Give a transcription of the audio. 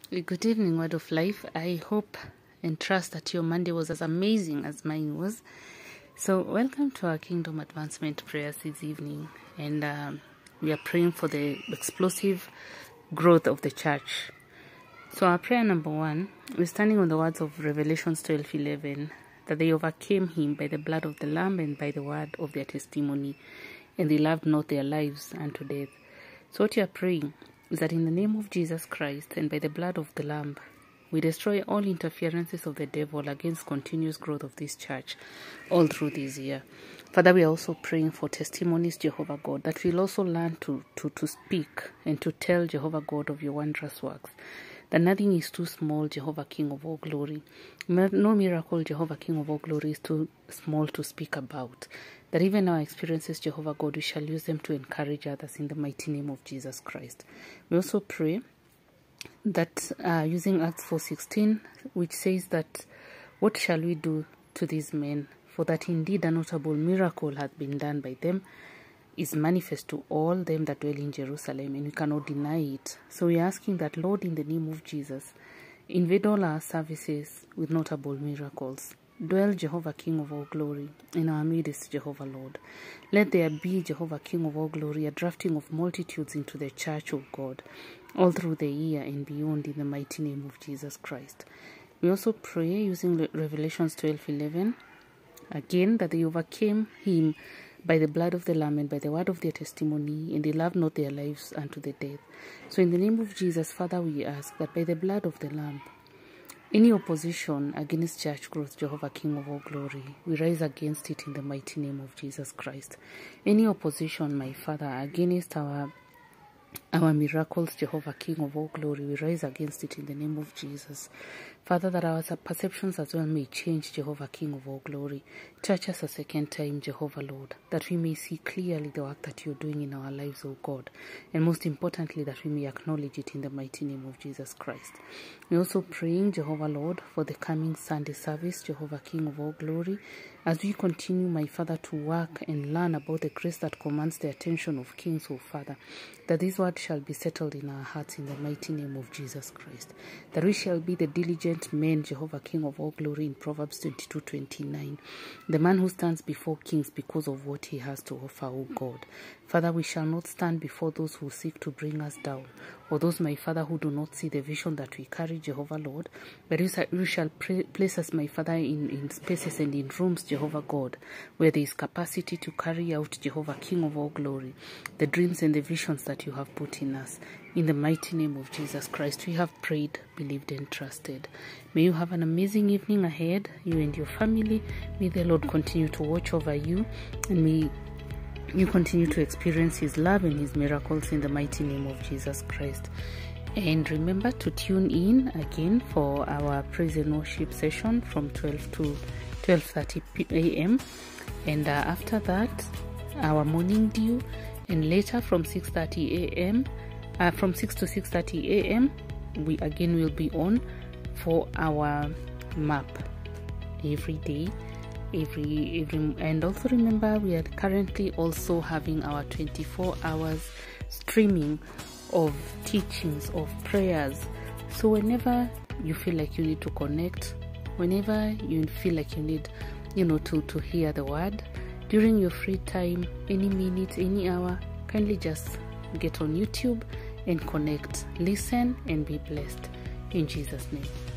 Good evening, Word of Life. I hope and trust that your Monday was as amazing as mine was. So welcome to our Kingdom Advancement prayers this evening. And we are praying for the explosive growth of the church. So our prayer number 1, we're standing on the words of Revelations 12:11, that they overcame him by the blood of the Lamb and by the word of their testimony, and they loved not their lives unto death. So what you are praying is that in the name of Jesus Christ and by the blood of the Lamb, we destroy all interferences of the devil against continuous growth of this church all through this year. Father, we are also praying for testimonies, Jehovah God, that we'll also learn to speak and to tell, Jehovah God, of your wondrous works. That nothing is too small, Jehovah King of all glory. No miracle, Jehovah King of all glory, is too small to speak about. That even our experiences, Jehovah God, we shall use them to encourage others in the mighty name of Jesus Christ. We also pray that using Acts 4:16, which says that, what shall we do to these men? For that indeed a notable miracle hath been done by them, is manifest to all them that dwell in Jerusalem, and we cannot deny it. So we are asking that, Lord, in the name of Jesus, invade all our services with notable miracles. Dwell, Jehovah King of all glory, in our midst, Jehovah Lord. Let there be, Jehovah King of all glory, a drafting of multitudes into the church of God, all through the year and beyond, in the mighty name of Jesus Christ. We also pray using Revelations 12:11, again, that they overcame him by the blood of the Lamb and by the word of their testimony, and they loved not their lives unto the death. So in the name of Jesus, Father, we ask that by the blood of the Lamb, any opposition against church growth, Jehovah King of all glory, we rise against it in the mighty name of Jesus Christ. Any opposition, my Father, against our miracles, Jehovah King of all glory, we rise against it in the name of Jesus. Father, that our perceptions as well may change, Jehovah King of all glory. Touch us a second time, Jehovah Lord, that we may see clearly the work that you're doing in our lives, O God, and most importantly, that we may acknowledge it in the mighty name of Jesus Christ. We're also praying, Jehovah Lord, for the coming Sunday service, Jehovah King of all glory, as we continue, my Father, to work and learn about the grace that commands the attention of kings, O Father, that this word shall be settled in our hearts in the mighty name of Jesus Christ, that we shall be the diligent men, Jehovah King of all glory, in Proverbs 22:29, the man who stands before kings because of what he has to offer, O God. Father, we shall not stand before those who seek to bring us down, or those, my Father, who do not see the vision that we carry, Jehovah Lord, but you shall place us, my Father, in spaces and in rooms, Jehovah God, where there is capacity to carry out, Jehovah King of all glory, the dreams and the visions that you have put in us. In the mighty name of Jesus Christ, we have prayed, believed, and trusted. May you have an amazing evening ahead, you and your family. May the Lord continue to watch over you, and may you continue to experience his love and his miracles in the mighty name of Jesus Christ. And remember to tune in again for our praise and worship session from 12 to 12:30 a.m. And after that, our morning dew, and later from 6:30 a.m. From 6 to 6:30 a.m. we again will be on for our map every day. And also remember, we are currently also having our 24 hours streaming of teachings, of prayers. So whenever you feel like you need to connect, whenever you feel like you need, to hear the word, during your free time, any minute, any hour, kindly just get on YouTube and connect, listen, and be blessed. In Jesus' name.